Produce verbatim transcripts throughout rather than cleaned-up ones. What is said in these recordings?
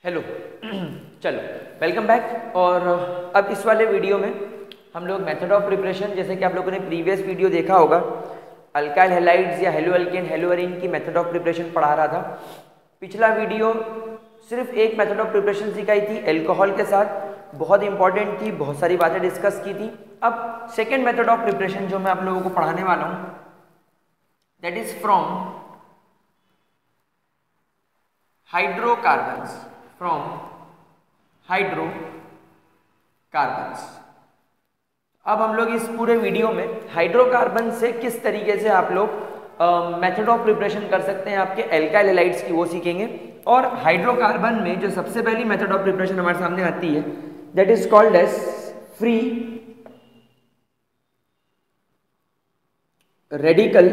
Hello चलो welcome back. और अब इस वाले वीडियो में हम लोग मेथड ऑफ प्रिपरेशन, जैसे कि आप लोगों ने प्रीवियस वीडियो देखा होगा, अल्काइल हैलाइड्स या हेलो अल्केन हेलो अरीन की मेथड ऑफ प्रिपरेशन पढ़ा रहा था। पिछला वीडियो सिर्फ एक मेथड ऑफ प्रिपरेशन सिखाई थी एल्कोहल के साथ, बहुत इंपॉर्टेंट थी, बहुत सारी बातें डिस्कस की थी। अब सेकेंड मेथड ऑफ प्रिपरेशन जो मैं आप लोगों को पढ़ाने वाला हूँ, that is from hydrocarbons from hydrocarbons. अब हम लोग इस पूरे वीडियो में हाइड्रोकार्बन से किस तरीके से आप लोग मेथड ऑफ प्रिपरेशन कर सकते हैं आपके एल्काइल हैलाइड्स की, वो सीखेंगे। और हाइड्रोकार्बन में जो सबसे पहली मेथड ऑफ प्रिपरेशन हमारे सामने आती है, that is called as free radical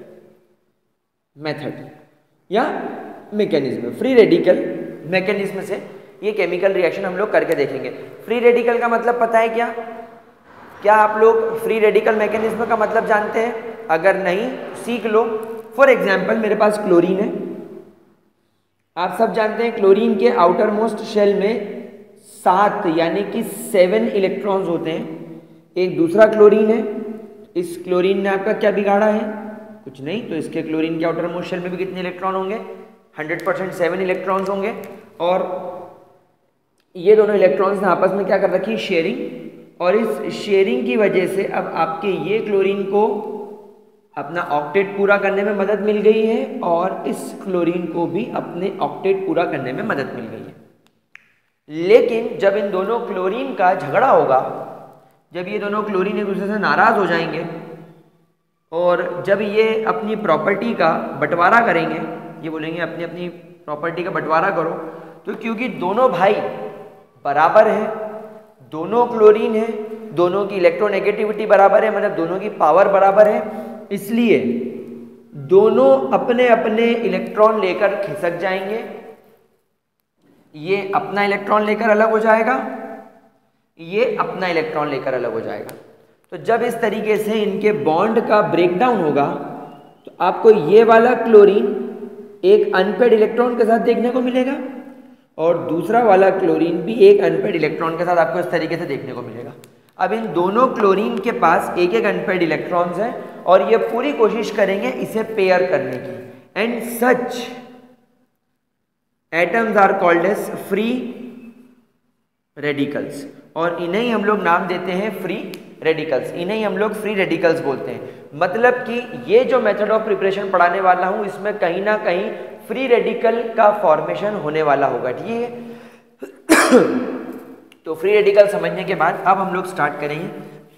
method या मैकेनिज्म। फ्री रेडिकल मैकेनिज्म से ये केमिकल रिएक्शन हम लोग करके देखेंगे। फ्री रेडिकल का मतलब पता है क्या? क्या आप लोग फ्री रेडिकल मैकेनिज्म का मतलब जानते हैं? अगर नहीं सीख लो। फॉर एग्जाम्पल मेरे पास क्लोरीन है, आप सब जानते हैं क्लोरीन के आउटर मोस्ट शेल में सात यानी कि सेवन इलेक्ट्रॉन्स होते हैं। एक दूसरा क्लोरीन है, इस क्लोरीन ने आपका क्या बिगाड़ा है? कुछ नहीं। तो इसके क्लोरीन के आउटर मोस्ट शेल में भी कितने इलेक्ट्रॉन होंगे? हंड्रेड परसेंट सेवन इलेक्ट्रॉन्स होंगे। और ये दोनों इलेक्ट्रॉन्स ने आपस में क्या कर रखी? शेयरिंग। और इस शेयरिंग की वजह से अब आपके ये क्लोरीन को अपना ऑक्टेट पूरा करने में मदद मिल गई है और इस क्लोरीन को भी अपने ऑक्टेट पूरा करने में मदद मिल गई है। लेकिन जब इन दोनों क्लोरीन का झगड़ा होगा, जब ये दोनों क्लोरीन एक दूसरे से नाराज हो जाएंगे और जब ये अपनी प्रॉपर्टी का बंटवारा करेंगे, ये बोलेंगे अपनी अपनी प्रॉपर्टी का बंटवारा करो, तो क्योंकि दोनों भाई बराबर हैं, दोनों क्लोरीन है, दोनों की इलेक्ट्रोनेगेटिविटी बराबर है, मतलब दोनों की पावर बराबर है, इसलिए दोनों अपने अपने इलेक्ट्रॉन लेकर खिसक जाएंगे। ये अपना इलेक्ट्रॉन लेकर अलग हो जाएगा, ये अपना इलेक्ट्रॉन लेकर अलग हो जाएगा। तो जब इस तरीके से इनके बॉन्ड का ब्रेकडाउन होगा तो आपको ये वाला क्लोरीन एक अनपेड इलेक्ट्रॉन के साथ देखने को मिलेगा और दूसरा वाला क्लोरीन भी एक अनपेड इलेक्ट्रॉन के साथ आपको इस तरीके से देखने को मिलेगा। अब इन दोनों क्लोरीन के पास एक एक अनपेड इलेक्ट्रॉन्स हैं और ये पूरी कोशिश करेंगे इसे पेयर करने की। And such atoms are called as free radicals, और इन्हें ही हम लोग नाम देते हैं फ्री रेडिकल्स। इन्हें ही हम लोग फ्री रेडिकल्स बोलते हैं। मतलब कि ये जो मेथड ऑफ प्रिपरेशन पढ़ाने वाला हूं, इसमें कहीं ना कहीं फ्री रेडिकल का फॉर्मेशन होने वाला होगा, ठीक है। तो फ्री रेडिकल समझने के बाद अब हम लोग स्टार्ट करेंगे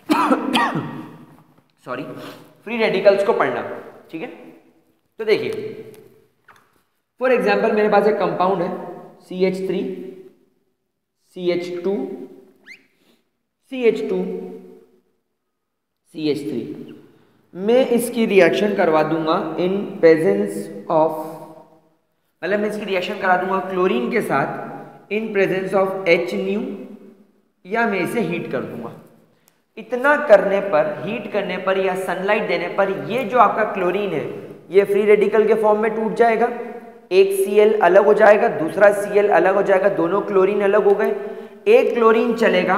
सॉरी फ्री रेडिकल्स को पढ़ना, ठीक है। तो देखिए, फॉर एग्जांपल मेरे पास एक कंपाउंड है C H three C H two C H two C H three. मैं इसकी रिएक्शन करवा दूंगा इन प्रेजेंस ऑफ, मतलब मैं इसकी रिएक्शन करा दूंगा क्लोरीन के साथ in presence of H nu, या मैं इसे हीट कर दूंगा। इतना करने पर, हीट करने पर या सनलाइट देने पर ये जो आपका क्लोरीन है ये फ्री रेडिकल के फॉर्म में टूट जाएगा। एक Cl अलग हो जाएगा, दूसरा Cl अलग हो जाएगा, दोनों क्लोरीन अलग हो गए। एक क्लोरीन चलेगा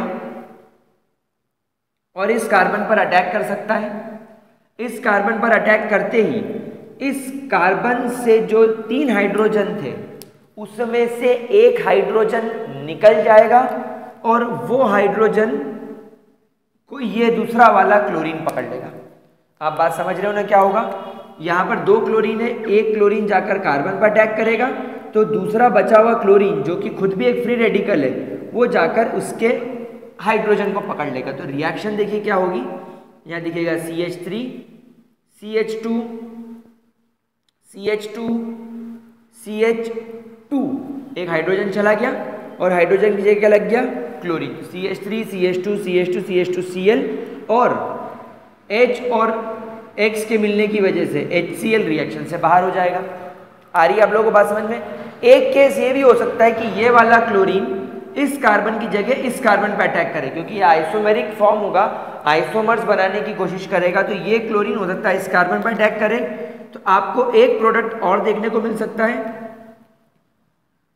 और इस कार्बन पर अटैक कर सकता है। इस कार्बन पर अटैक करते ही इस कार्बन से जो तीन हाइड्रोजन थे उसमें से एक हाइड्रोजन निकल जाएगा और वो हाइड्रोजन को ये दूसरा वाला क्लोरीन पकड़ लेगा। आप बात समझ रहे हो ना क्या होगा? यहां पर दो क्लोरीन है, एक क्लोरीन जाकर कार्बन पर अटैक करेगा तो दूसरा बचा हुआ क्लोरीन जो कि खुद भी एक फ्री रेडिकल है वो जाकर उसके हाइड्रोजन को पकड़ लेगा। तो रिएक्शन देखिए क्या होगी, यहां दिखेगा C H three C H two C H two C H two, एक हाइड्रोजन चला गया और हाइड्रोजन की जगह क्या लग गया? Chlorine. C H three C H two C H two C H two C L, और H और X के मिलने की वजह से एच सी एल रिएक्शन से बाहर हो जाएगा। आ रही है आप लोगों को बात समझ में? एक केस ये भी हो सकता है कि ये वाला क्लोरीन इस कार्बन की जगह इस कार्बन पर अटैक करे, क्योंकि ये आइसोमेरिक फॉर्म होगा, आइसोमर्स बनाने की कोशिश करेगा, तो ये क्लोरीन हो सकता है इस कार्बन पर अटैक करे, तो आपको एक प्रोडक्ट और देखने को मिल सकता है।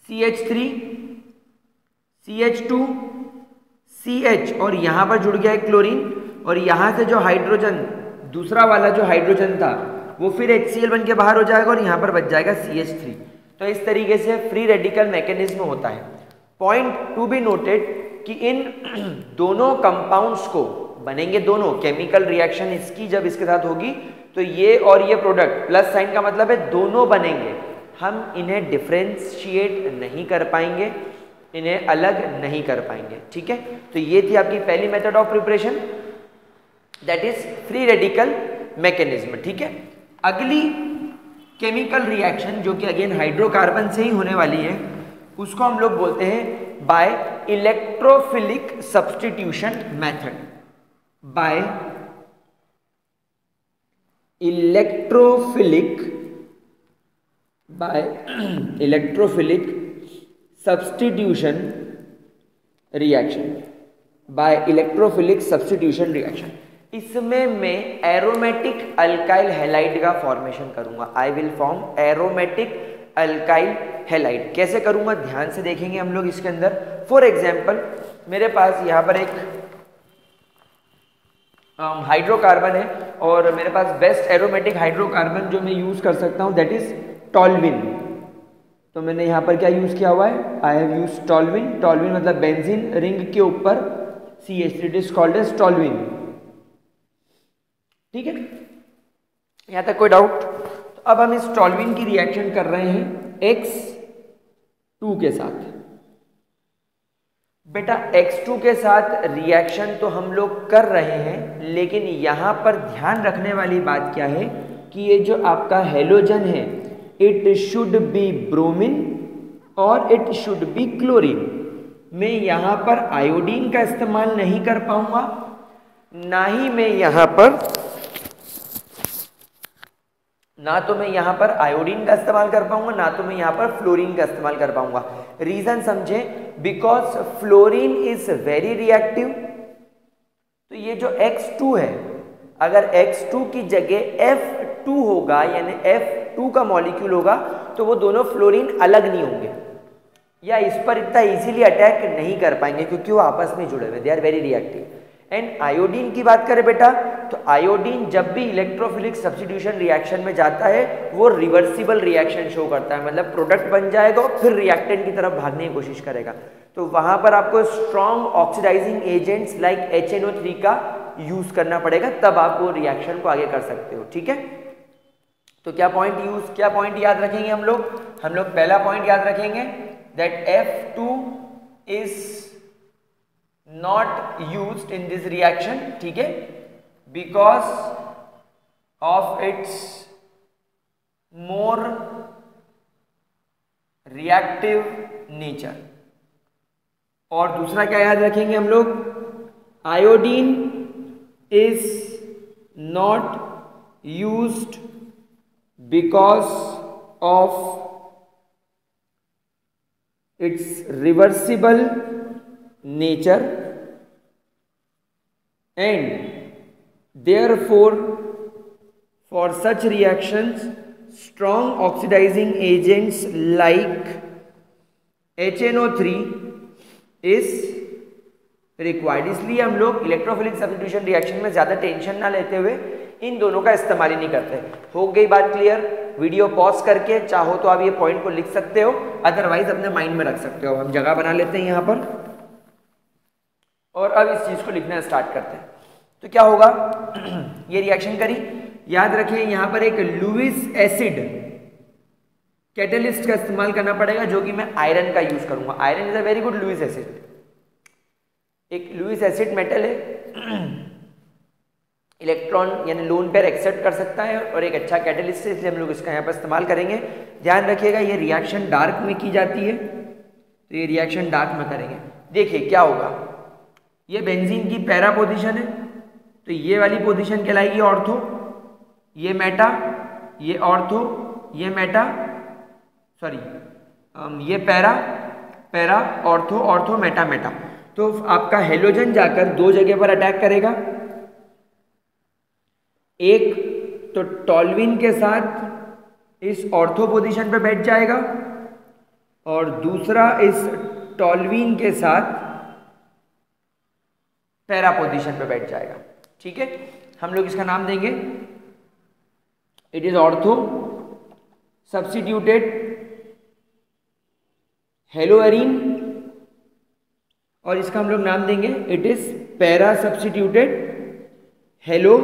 C H three, C H two, C H और यहाँ पर जुड़ गया है क्लोरीन, और यहाँ से जो हाइड्रोजन दूसरा वाला जो हाइड्रोजन था वो फिर एच सी एल बन के बाहर हो जाएगा और यहाँ पर बच जाएगा सी एच थ्री। तो इस तरीके से फ्री रेडिकल मैकेनिज्म होता है। पॉइंट टू बी नोटेड कि इन दोनों कंपाउंड्स को बनेंगे दोनों केमिकल रिएक्शन इसकी जब इसके साथ होगी तो ये और ये प्रोडक्ट प्लस साइन का मतलब है दोनों बनेंगे, हम इन्हें डिफ्रेंशिएट नहीं कर पाएंगे, इन्हें अलग नहीं कर पाएंगे। ठीक है, तो ये थी आपकी पहली method of preparation, that is free radical mechanism. ठीक है, अगली केमिकल रिएक्शन जो कि अगेन हाइड्रोकार्बन से ही होने वाली है उसको हम लोग बोलते हैं by electrophilic substitution method. By electrophilic by electrophilic substitution reaction, by electrophilic substitution reaction. इसमें मैं एरोमेटिक अल्काइल हैलाइड का फॉर्मेशन करूंगा। I will form aromatic alkyl halide. कैसे करूंगा ध्यान से देखेंगे हम लोग इसके अंदर। फॉर एग्जांपल मेरे पास यहाँ पर एक हाइड्रोकार्बन है और मेरे पास बेस्ट एरोमेटिक हाइड्रोकार्बन जो मैं यूज कर सकता हूँ दैट इज टॉल्विन। तो मैंने यहाँ पर क्या यूज किया हुआ है, आई हैव यूज टॉल्विन। टॉल्विन मतलब बेंजीन रिंग के ऊपर C H three, it is called as toluene. ठीक है, यहां तक कोई डाउट? तो अब हम इस टॉल्विन की रिएक्शन कर रहे हैं एक्स टू के साथ। बेटा एक्स टू के साथ रिएक्शन तो हम लोग कर रहे हैं, लेकिन यहां पर ध्यान रखने वाली बात क्या है कि ये जो आपका हेलोजन है इट शुड बी ब्रोमीन और इट शुड बी क्लोरीन। मैं यहां पर आयोडीन का इस्तेमाल नहीं कर पाऊंगा, ना ही मैं यहां पर ना तो मैं यहां पर आयोडीन का इस्तेमाल कर पाऊंगा, ना तो मैं यहां पर फ्लोरीन का इस्तेमाल कर पाऊंगा। रीजन समझे, because fluorine is very reactive. तो ये जो एक्स टू है, अगर एक्स टू की जगह एफ टू होगा यानी एफ टू का मॉलिक्यूल होगा तो वो दोनों फ्लोरीन अलग नहीं होंगे या इस पर इतना इजीली अटैक नहीं कर पाएंगे क्योंकि वो आपस में जुड़े हुए, they are very reactive. And iodine की बात करें बेटा तो आयोडीन जब भी इलेक्ट्रोफिलिक सब्स्टिट्यूशन रिएक्शन में जाता है वो रिवर्सिबल रिएक्शन शो करता है, मतलब प्रोडक्ट बन जाएगा और फिर रिएक्टेंट की तरफ भागने की कोशिश करेगा। तो वहां पर आपको strong oxidizing agents like H N O three का यूज करना पड़ेगा, तब आप वो रिएक्शन को आगे कर सकते हो। ठीक है, तो क्या पॉइंट यूज क्या पॉइंट याद रखेंगे हम लोग हम लोग पहला पॉइंट याद रखेंगे that F two is not used in this reaction, ठीक है, because of its more reactive nature। और दूसरा क्या याद रखेंगे हम लोग, iodine is not used because of its reversible nature and therefore for such reactions strong oxidizing agents like H N O three is required। इसलिए हम लोग इलेक्ट्रोफिलिक सब्स्टिट्यूशन रिएक्शन में ज्यादा टेंशन ना लेते हुए इन दोनों का इस्तेमाल ही नहीं करते। हो गई बात क्लियर? वीडियो पॉज करके चाहो तो आप ये पॉइंट को लिख सकते हो, अदरवाइज अपने माइंड में रख सकते हो। हम जगह बना लेते हैं यहां पर और अब इस चीज को लिखना स्टार्ट करते हैं। तो क्या होगा, ये रिएक्शन करी, याद रखिए यहां पर एक लुईस एसिड कैटलिस्ट का इस्तेमाल करना पड़ेगा जो कि मैं आयरन का यूज करूंगा। Iron is a very good Lewis acid, एक लुईस एसिड मेटल है, इलेक्ट्रॉन यानी लोन पेयर एक्सेप्ट कर सकता है और एक अच्छा कैटलिस्ट है, इसलिए हम लोग इसका यहाँ पर इस्तेमाल करेंगे। ध्यान रखिएगा ये रिएक्शन डार्क में की जाती है, तो ये रिएक्शन डार्क में करेंगे। देखिए क्या होगा, ये बेंजीन की पैरा पोजीशन है तो ये वाली पोजीशन कहलाएगी ऑर्थो, ये मेटा, ये ऑर्थो, ये मेटा, सॉरी ये para, para, ortho, ortho, meta, meta. तो आपका हेलोजन जाकर दो जगह पर अटैक करेगा, एक तो टॉल्विन के साथ इस ऑर्थो पोजीशन पे बैठ जाएगा और दूसरा इस टॉल्यूइन के साथ पैरा पोजीशन पे बैठ जाएगा। ठीक है, हम लोग इसका नाम देंगे, it is ortho substituted haloarene, और इसका हम लोग नाम देंगे it is para substituted hello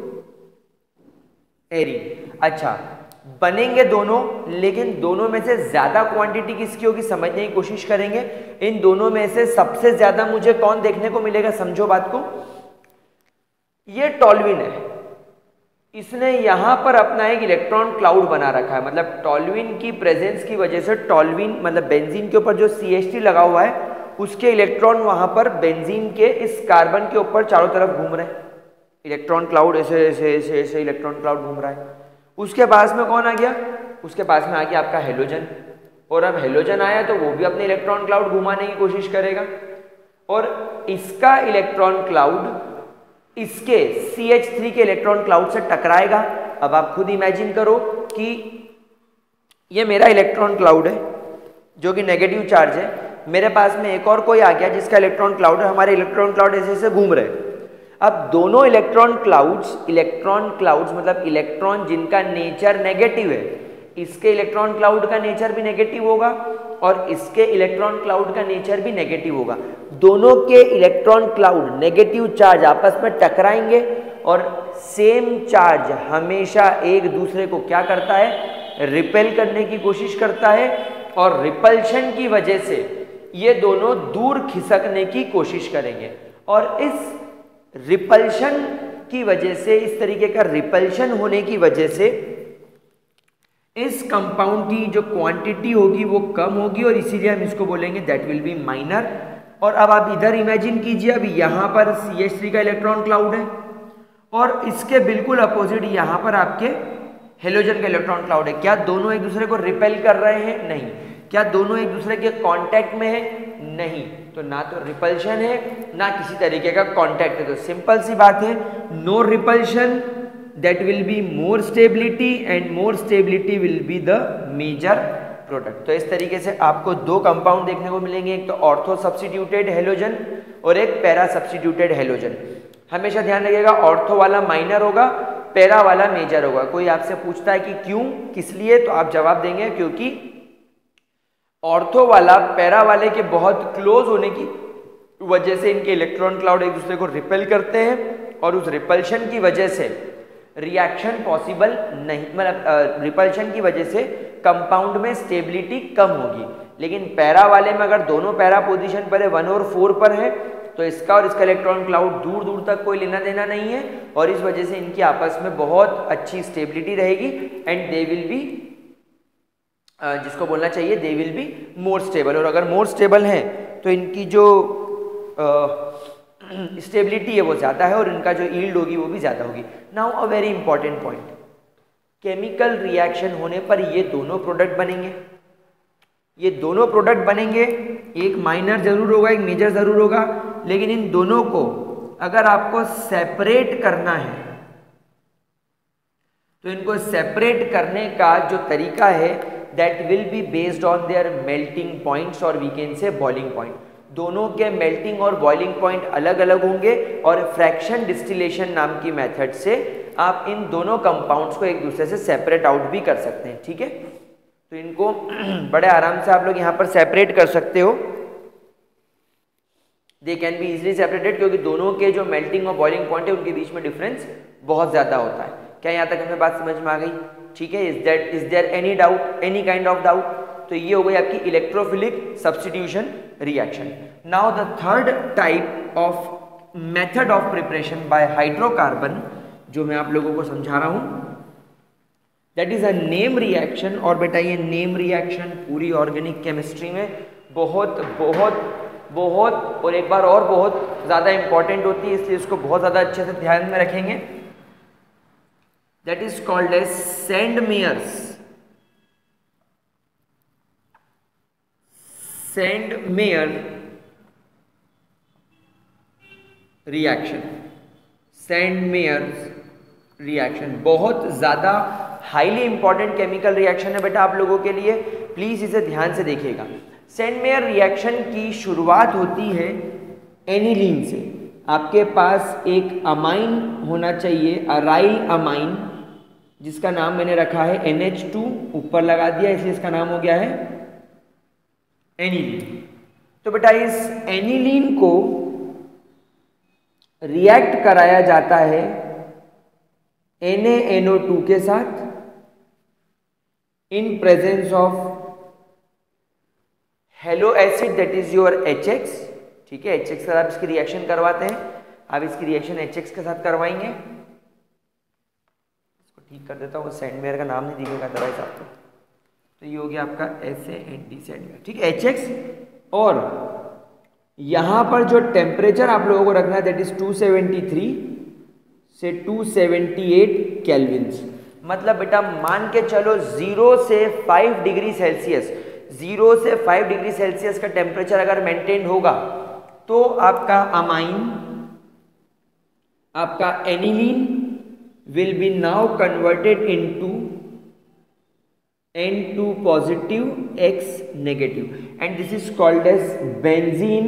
arene. अच्छा, बनेंगे दोनों, लेकिन दोनों में से ज्यादा क्वांटिटी किसकी होगी समझने की कोशिश करेंगे। इन दोनों में से सबसे ज्यादा मुझे कौन देखने को मिलेगा, समझो बात को। ये टॉल्यूइन है, इसने यहां पर अपना एक इलेक्ट्रॉन क्लाउड बना रखा है, मतलब टॉल्यूइन की प्रेजेंस की वजह से टॉल्यूइन मतलब बेंजीन के ऊपर जो सी एच टी लगा हुआ है उसके इलेक्ट्रॉन वहां पर बेंजीन के इस कार्बन के ऊपर चारों तरफ घूम रहे हैं। इलेक्ट्रॉन क्लाउड ऐसे ऐसे ऐसे ऐसे इलेक्ट्रॉन क्लाउड घूम रहा है। उसके पास में कौन आ गया, उसके पास में आ गया आपका हेलोजन, और अब हेलोजन आया तो वो भी अपने इलेक्ट्रॉन क्लाउड घुमाने की कोशिश करेगा, और इसका इलेक्ट्रॉन क्लाउड इसके सी एच थ्री के इलेक्ट्रॉन क्लाउड से टकराएगा। अब आप खुद इमेजिन करो कि ये मेरा इलेक्ट्रॉन क्लाउड है जो कि नेगेटिव चार्ज है, मेरे पास में एक और कोई आ गया जिसका इलेक्ट्रॉन क्लाउड है, हमारे इलेक्ट्रॉन क्लाउड ऐसे ऐसे घूम रहे हैं। अब दोनों इलेक्ट्रॉन क्लाउड्स इलेक्ट्रॉन क्लाउड्स मतलब इलेक्ट्रॉन जिनका नेचर नेगेटिव है, इसके इलेक्ट्रॉन क्लाउड का नेचर भी नेगेटिव होगा और इसके इलेक्ट्रॉन क्लाउड का नेचर भी नेगेटिव होगा। दोनों के इलेक्ट्रॉन क्लाउड नेगेटिव चार्ज आपस में टकराएंगे और सेम चार्ज हमेशा एक दूसरे को क्या करता है, रिपेल करने की कोशिश करता है, और रिपल्शन की वजह से ये दोनों दूर खिसकने की कोशिश करेंगे। और इस रिपल्शन की वजह से, इस तरीके का रिपल्शन होने की वजह से इस कंपाउंड की जो क्वांटिटी होगी वो कम होगी, और इसीलिए हम इसको बोलेंगे दैट विल बी माइनर। और अब आप इधर इमेजिन कीजिए, अभी यहां पर सी एच थ्री का इलेक्ट्रॉन क्लाउड है और इसके बिल्कुल अपोजिट यहां पर आपके हेलोजन का इलेक्ट्रॉन क्लाउड है। क्या दोनों एक दूसरे को रिपेल कर रहे हैं? नहीं। क्या दोनों एक दूसरे के कांटेक्ट में है? नहीं। तो ना तो रिपल्शन है ना किसी तरीके का कांटेक्ट है। तो सिंपल सी बात है, no repulsion, that will be more stability, and more stability will be the major product. तो इस तरीके से आपको दो कंपाउंड देखने को मिलेंगे, एक तो ऑर्थो सब्स्टिट्यूटेड हेलोजन और एक पैरा सब्स्टिट्यूटेड हेलोजन। हमेशा ध्यान रखिएगा, ऑर्थो वाला माइनर होगा, पैरा वाला मेजर होगा। कोई आपसे पूछता है कि क्यों, किस लिए, तो आप जवाब देंगे क्योंकि ऑर्थो वाला पैरा वाले के बहुत क्लोज होने की वजह से इनके इलेक्ट्रॉन क्लाउड एक दूसरे को रिपेल करते हैं, और उस रिपल्शन की वजह से रिएक्शन पॉसिबल नहीं, मतलब रिपल्शन की वजह से कंपाउंड में स्टेबिलिटी कम होगी। लेकिन पैरा वाले में अगर दोनों पैरा पोजीशन पर है, वन और फोर पर है, तो इसका और इसका इलेक्ट्रॉन क्लाउड दूर दूर तक कोई लेना देना नहीं है, और इस वजह से इनकी आपस में बहुत अच्छी स्टेबिलिटी रहेगी, एंड दे विल बी, जिसको बोलना चाहिए they will be more stable. और अगर मोर स्टेबल है तो इनकी जो स्टेबिलिटी है वो ज़्यादा है और इनका जो यील्ड होगी वो भी ज़्यादा होगी। Now a very important point, chemical reaction होने पर ये दोनों प्रोडक्ट बनेंगे, ये दोनों प्रोडक्ट बनेंगे, एक माइनर जरूर होगा, एक मेजर जरूर होगा, लेकिन इन दोनों को अगर आपको सेपरेट करना है तो इनको सेपरेट करने का जो तरीका है that will be based on their melting points, और we can say boiling point. दोनों के मेल्टिंग और बॉइलिंग पॉइंट अलग अलग होंगे, और फ्रैक्शन डिस्टिलेशन नाम की मेथड से आप इन दोनों कंपाउंड्स को एक दूसरे से सेपरेट आउट भी कर सकते हैं। ठीक है, तो इनको बड़े आराम से आप लोग यहाँ पर सेपरेट कर सकते हो, they can be easily separated, क्योंकि दोनों के जो मेल्टिंग और बॉइलिंग पॉइंट है उनके बीच में डिफरेंस बहुत ज़्यादा होता है। क्या यहाँ तक हमें बात समझ में आ गई? ठीक है, is that is there any doubt, any kind of doubt? तो ये हो गई आपकी electrophilic substitution reaction. Now the third type of method of preparation by hydrocarbon, जो मैं आप लोगों को समझा रहा हूं, that is a name reaction. और बेटा ये नेम रिएक्शन पूरी ऑर्गेनिक केमिस्ट्री में बहुत बहुत बहुत और एक बार और बहुत ज़्यादा इंपॉर्टेंट होती है, इसलिए इसको बहुत ज़्यादा अच्छे से ध्यान में रखेंगे। That is called as Sandmeyer's Sandmeyer reaction. Sandmeyer's reaction बहुत ज़्यादा हाईली इंपॉर्टेंट केमिकल रिएक्शन है बेटा आप लोगों के लिए, प्लीज इसे ध्यान से देखिएगा। सेंडमेयर रिएक्शन की शुरुआत होती है एनिलीन से। आपके पास एक अमाइन होना चाहिए, अराइल अमाइन, जिसका नाम मैंने रखा है एन एच टू, ऊपर लगा दिया इसलिए इसका नाम हो गया है एनिलीन। तो बेटा इस एनिलीन को रिएक्ट कराया जाता है N A N O two के साथ in presence of halo acid that is your H X. ठीक है, एच एक्स के साथ आप इसकी रिएक्शन करवाते हैं, आप इसकी रिएक्शन एच एक्स के साथ करवाएंगे। इसको ठीक कर देता हूँ, सेंडमेयर का नाम नहीं दिखेगा दवाई आपको। तो ये हो गया आपका S A N D Sandmeyer. ठीक है, एच एक्स, और यहां पर जो टेम्परेचर आप लोगों को रखना है that is two seventy three से टू सेवेंटी एट केल्विन्स। मतलब बेटा मान के चलो जीरो से फाइव डिग्री सेल्सियस, जीरो से फाइव डिग्री सेल्सियस का टेम्परेचर अगर मेंटेन होगा तो आपका अमाइन, आपका aniline will be now converted into N two positive, X negative, and this is called as benzene.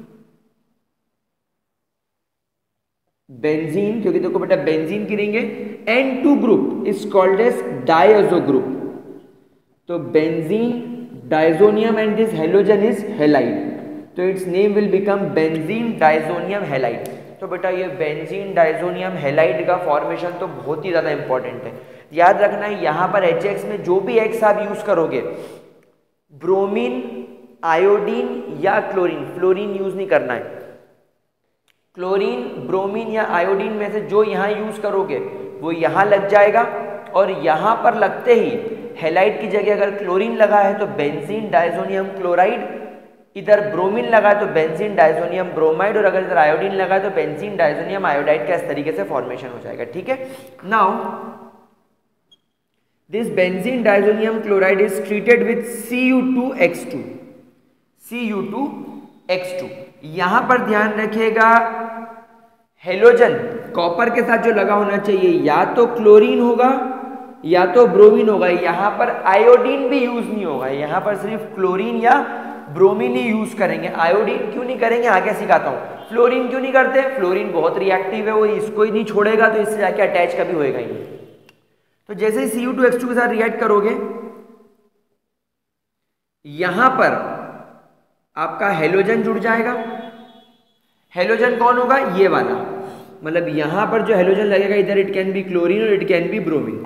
Benzene, क्योंकि देखो बेटा बेंजीन गिरेंगे, N two group is called as diazo group. तो benzene diazonium and this halogen is halide, तो its name will become benzene diazonium halide. तो बेटा ये benzene diazonium halide का फॉर्मेशन तो बहुत ही ज्यादा इंपॉर्टेंट है, याद रखना है। यहां पर एच एक्स में जो भी एक्स आप यूज करोगे, ब्रोमीन, आयोडीन या क्लोरीन, फ्लोरीन यूज नहीं करना है। क्लोरीन, ब्रोमीन या आयोडीन में से जो यहां यूज करोगे वो यहां लग जाएगा, और यहां पर लगते ही हेलाइड की जगह अगर क्लोरीन लगा है तो बेंजीन डायजोनियम क्लोराइड, इधर ब्रोमीन लगा है तो बेंजीन डायजोनियम ब्रोमाइड, और अगर इधर आयोडीन लगा है तो बेंजीन डायजोनियम आयोडाइड का इस तरीके से फॉर्मेशन हो जाएगा। ठीक है, now this benzene diazonium chloride is treated with C U two X two, C U two X two. यहां पर ध्यान रखिएगा हेलोजन कॉपर के साथ जो लगा होना चाहिए या तो क्लोरीन होगा या तो ब्रोमीन होगा, यहां पर आयोडीन भी यूज नहीं होगा, यहां पर सिर्फ क्लोरीन या ब्रोमीन ही यूज करेंगे। आयोडीन क्यों नहीं करेंगे आगे सिखाता हूं। फ्लोरीन क्यों नहीं करते, फ्लोरीन बहुत रिएक्टिव है, वो इसको ही नहीं छोड़ेगा तो इससे जाके अटैच कभी होएगा ही नहीं। तो जैसे ही C U two X two के साथ रिएक्ट करोगे, यहां पर आपका हेलोजन जुड़ जाएगा। हेलोजन कौन होगा, ये वाला, मतलब यहां पर जो हेलोजन लगेगा इधर इट कैन बी क्लोरीन और it can be bromine.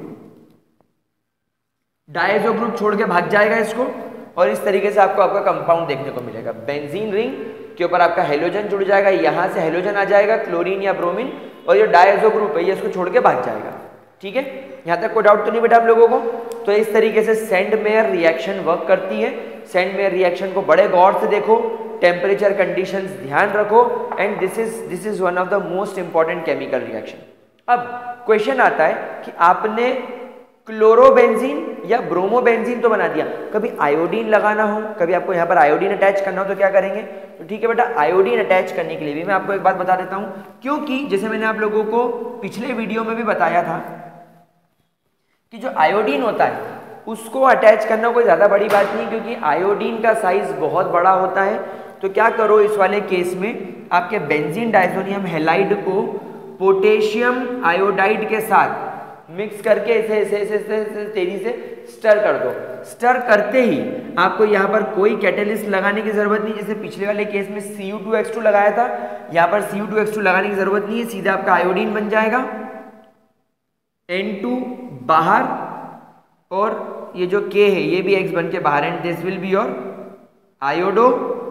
Diazo group छोड़ के भाग जाएगा इसको, और इस तरीके से आपको आपका कंपाउंड देखने को मिलेगा। बेंजीन रिंग के ऊपर आपका हेलोजन जुड़ जाएगा, यहां से हेलोजन आ जाएगा क्लोरीन या ब्रोमीन, और ये डायजो ग्रुप है ये इसको छोड़ के भाग जाएगा। ठीक है, यहां तक कोई डाउट तो नहीं बेटा आप लोगों को। तो इस तरीके से सेंडमेयर रिएक्शन वर्क करती है। सेंडमेयर रिएक्शन को बड़े गौर से देखो, टेम्परेचर कंडीशंस ध्यान रखो, and this is this is one of the most important chemical reaction. अब क्वेश्चन आता है कि आपने क्लोरोबेंजीन या ब्रोमोबेंजीन तो बना दिया, कभी आयोडीन लगाना हो, कभी आपको यहाँ पर आयोडीन अटैच करना हो तो क्या करेंगे। तो ठीक है बेटा, आयोडीन अटैच करने के लिए भी मैं आपको एक बात बता देता हूँ, क्योंकि जैसे मैंने आप लोगों को पिछले वीडियो में भी बताया था कि जो आयोडीन होता है उसको अटैच करना कोई ज़्यादा बड़ी बात नहीं, क्योंकि आयोडीन का साइज बहुत बड़ा होता है। तो क्या करो इस वाले केस में, आपके बेंजीन डायजोनियम हेलाइड को पोटेशियम आयोडाइड के साथ मिक्स करके इसे इसे इसे इसे तेजी से स्टर कर दो। स्टर करते ही आपको यहाँ पर कोई कैटेलिस्ट लगाने की जरूरत नहीं, जैसे पिछले वाले केस में C U two X two लगाया था, यहाँ पर C U two X two लगाने की जरूरत नहीं है, सीधा आपका आयोडीन बन जाएगा। एन टू बाहर, और ये जो K है ये भी X बन के बाहर, and this will be your iodo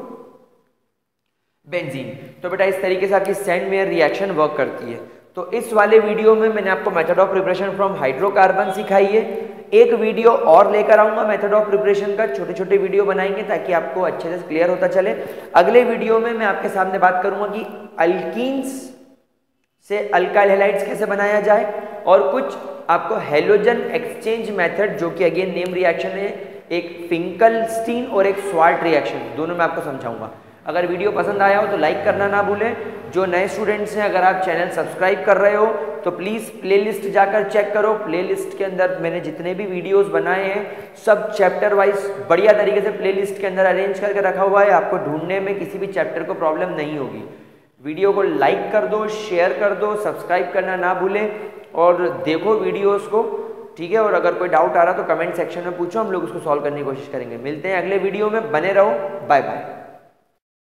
benzene. तो बेटा इस तरीके से आपकी सेंडमेयर रिएक्शन वर्क करती है। तो इस वाले वीडियो में मैंने आपको method of preparation from hydrocarbon सिखाई है। एक वीडियो और लेकर आऊंगा मेथड ऑफ प्रिपरेशन का, छोटे छोटे वीडियो बनाएंगे ताकि आपको अच्छे से क्लियर होता चले। अगले वीडियो में मैं आपके सामने बात करूंगा कि अल्कीन्स से अल्काइल हैलाइड्स कैसे बनाया जाए, और कुछ आपको हेलोजन एक्सचेंज मेथड, जो कि अगेन नेम रिएक्शन है, एक फिंकलस्टीन और एक स्वार्ट रिएक्शन, दोनों में आपको समझाऊंगा। अगर वीडियो पसंद आया हो तो लाइक करना ना भूलें। जो नए स्टूडेंट्स हैं, अगर आप चैनल सब्सक्राइब कर रहे हो तो प्लीज़ प्लेलिस्ट जाकर चेक करो। प्लेलिस्ट के अंदर मैंने जितने भी वीडियोस बनाए हैं सब चैप्टर वाइज बढ़िया तरीके से प्लेलिस्ट के अंदर अरेंज करके रखा हुआ है। आपको ढूंढने में किसी भी चैप्टर को प्रॉब्लम नहीं होगी। वीडियो को लाइक कर दो, शेयर कर दो, सब्सक्राइब करना ना भूलें और देखो वीडियोज़ को, ठीक है। और अगर कोई डाउट आ रहा तो कमेंट सेक्शन में पूछो, हम लोग उसको सॉल्व करने की कोशिश करेंगे। मिलते हैं अगले वीडियो में, बने रहो, बाय बाय।